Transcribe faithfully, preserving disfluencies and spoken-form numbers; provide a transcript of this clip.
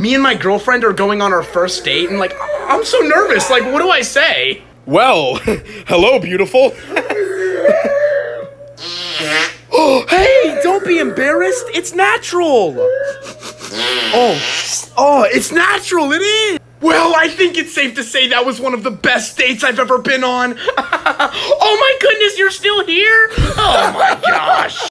Me and my girlfriend are going on our first date, and like, I'm so nervous. Like, what do I say? Well, hello, beautiful. Oh, hey, don't be embarrassed. It's natural. Oh, oh, it's natural. It is. Well, I think it's safe to say that was one of the best dates I've ever been on. Oh my goodness, you're still here? Oh my gosh.